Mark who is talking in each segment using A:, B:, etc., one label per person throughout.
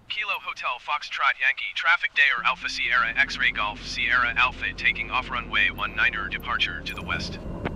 A: Kilo Hotel Foxtrot Yankee, traffic Dair Alpha Sierra X-Ray Golf Sierra Alpha taking off runway 19er departure to the west.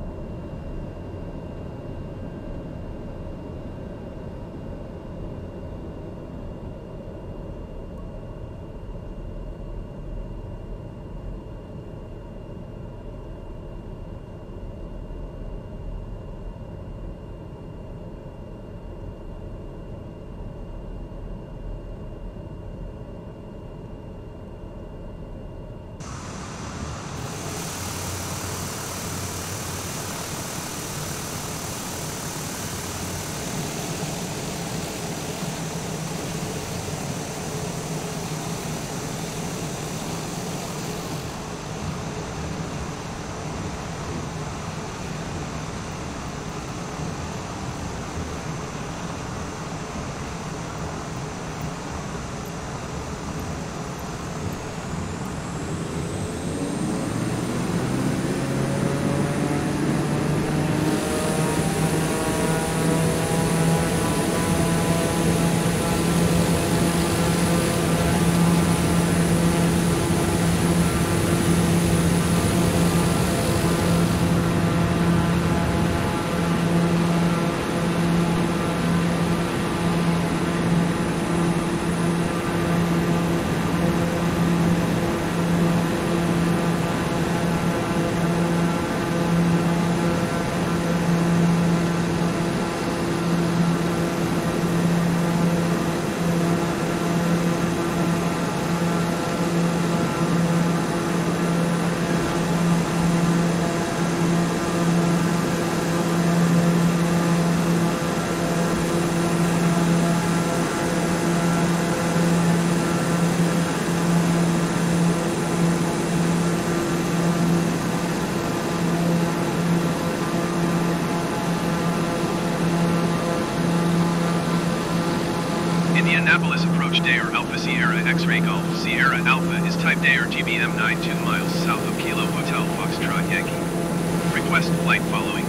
A: Indianapolis approach Dair Alpha Sierra X-Ray Golf Sierra Alpha is type Dair GBM 92 miles south of Kilo Hotel Foxtrot Yankee. Request flight following.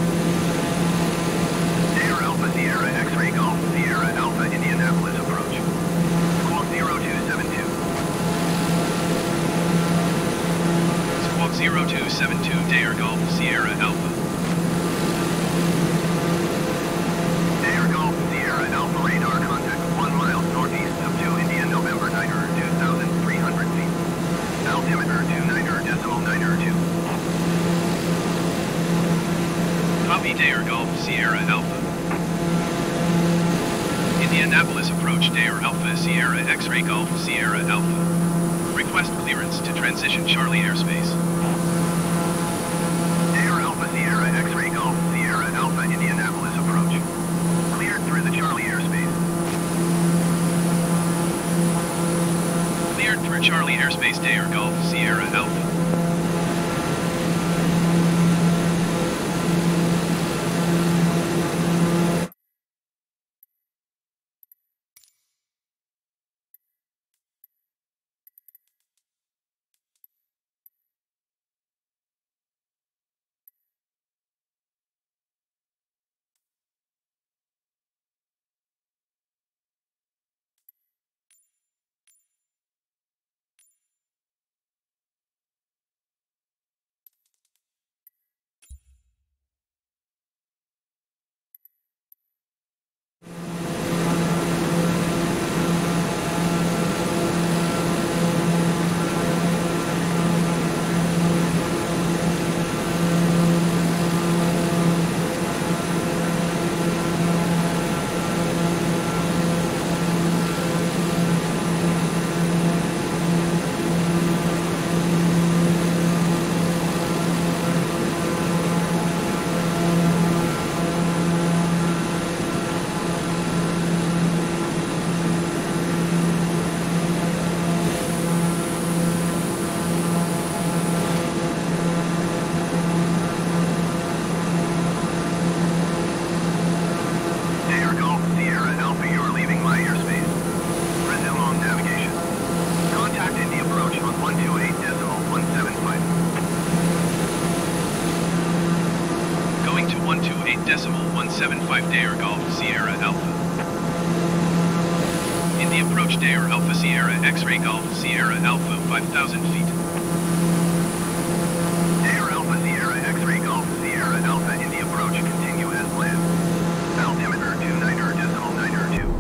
A: Dair Alpha Sierra X-Ray Golf Sierra Alpha Indianapolis approach. Squawk 0272. Squawk 0272 Dair Golf Sierra Alpha. Dair Golf Sierra Alpha radar contact 1 mile northeast of 2 Indian November 9er 2,300 feet. Altimeter 29er decimal 9er 2. Copy Dair Golf Sierra Alpha. Indianapolis approach Dair Alpha Sierra X-Ray Golf Sierra Alpha. Request clearance to transition Charlie airspace. Dair Alpha Sierra X-Ray Golf Sierra Alpha Indianapolis approach. Cleared through the Charlie airspace. Cleared through Charlie airspace Dair Golf Sierra Alpha. the approach Dair Alpha Sierra X-Ray Golf Sierra Alpha 5,000 feet. Dair Alpha Sierra X-Ray Golf Sierra Alpha in the approach, continue as planned. Altimeter 29.902.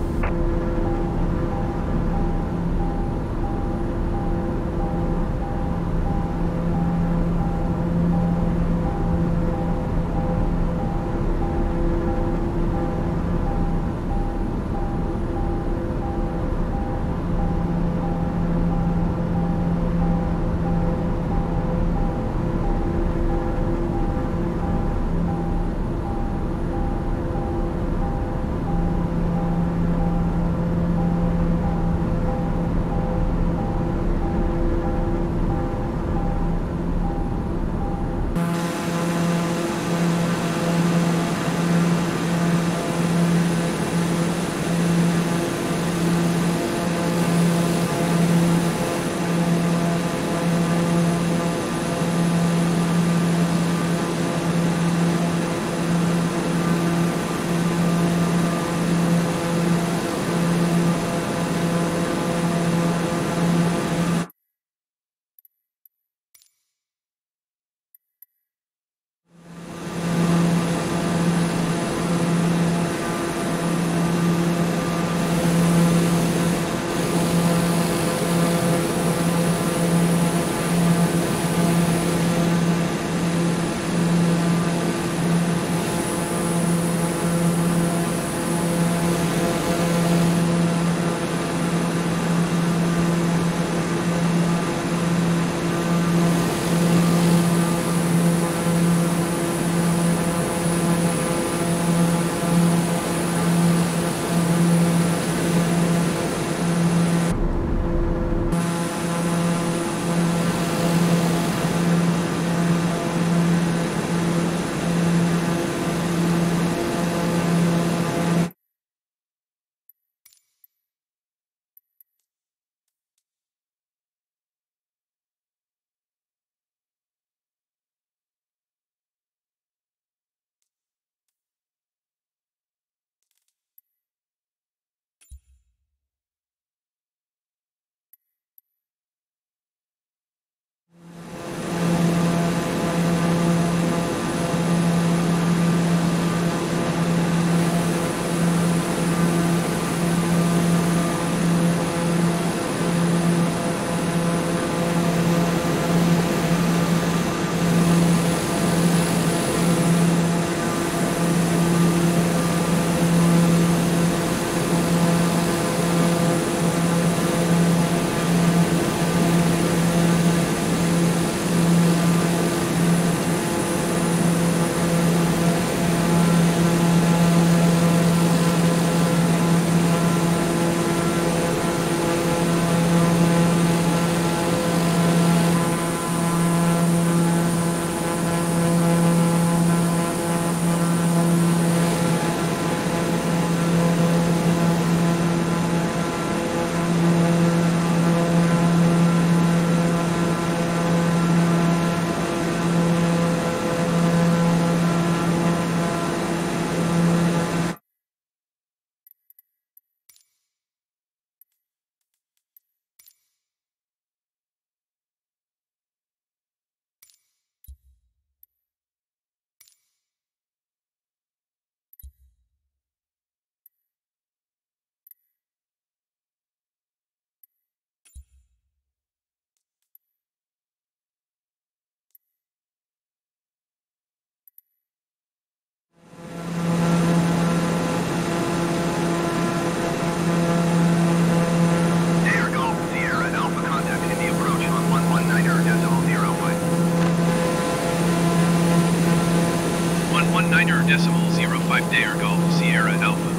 B: Dair Golf Sierra Alpha.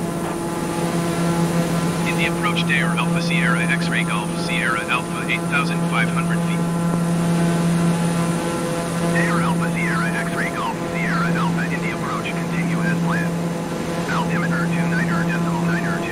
B: In the approach Dair Alpha Sierra X-Ray Golf Sierra Alpha 8,500 feet.
A: Dair Alpha Sierra X-Ray Golf Sierra Alpha in the approach, continue as planned. Altimeter 29.902.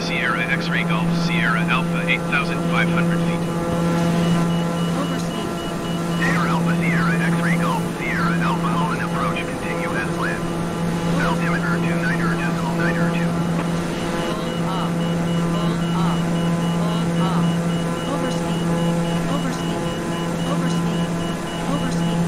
B: Sierra X-Ray Golf, Sierra Alpha 8,500 feet.
C: Overspeed.
A: Air Alpha Sierra X-Ray Golf, Sierra Alpha Holland approach, continue as planned. Altimeter 29.92.
C: Hold off. Hold off. Hold off. Overspeed. Overspeed. Overspeed. Overspeed.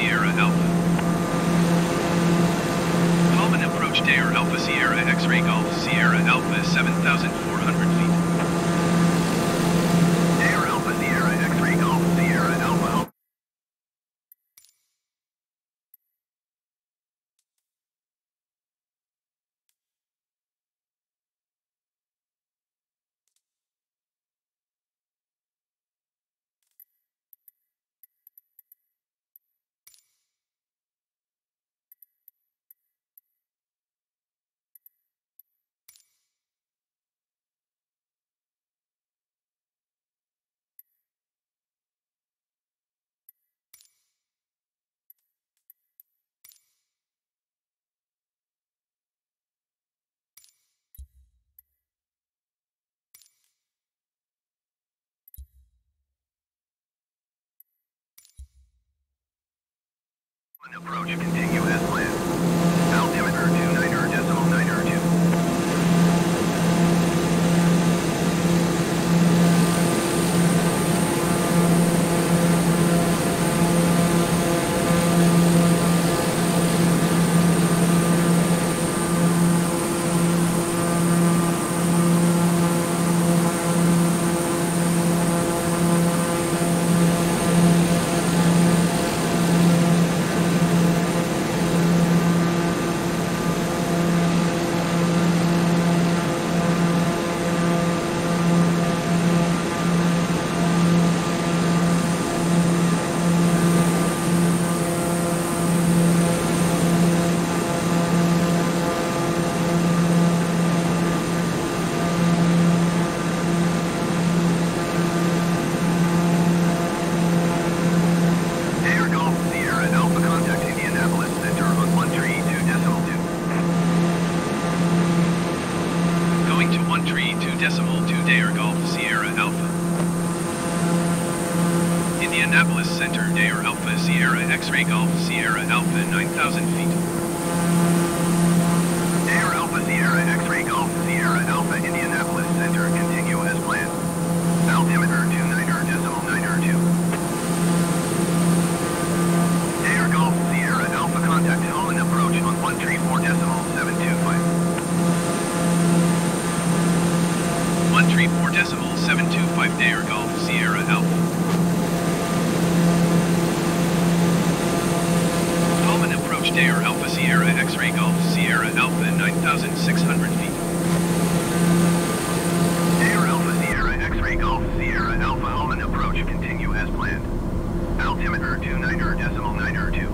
B: Sierra Alpha. Common approach Dare Alpha Sierra X-Ray Golf Sierra Alpha 7,400 feet.
A: Dare Alpha Sierra X-Ray Golf Sierra Alpha. Approach continue as planned. Altimeter 29.902.
B: Indianapolis Center, Dare Alpha Sierra X-Ray Golf Sierra Alpha 9,000 feet.
A: Dare Alpha Sierra X-Ray Golf Sierra Alpha Indianapolis Center continue as planned. Altimeter 29.902. Dare Golf Sierra Alpha contact Holland approach on 134.725.
B: 134.725 Dare Golf Sierra Alpha. Common approach Dare Alpha Sierra X-Ray Golf Sierra Alpha 9,600 feet.
A: Dare Alpha Sierra X-Ray Golf Sierra Alpha Holland approach continue as planned. Altimeter 29.902.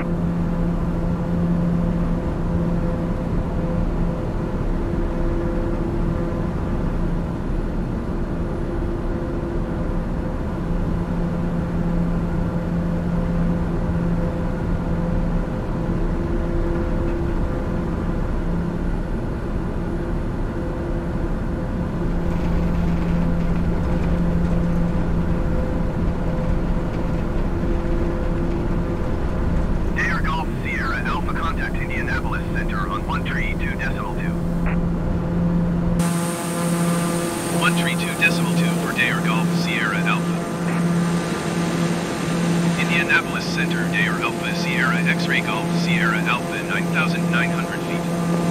A: Contact Indianapolis Center on 132.2.
B: 132.2 for Dare Golf Sierra Alpha. Indianapolis Center, Dare Alpha Sierra X-Ray Golf Sierra Alpha 9,900 feet.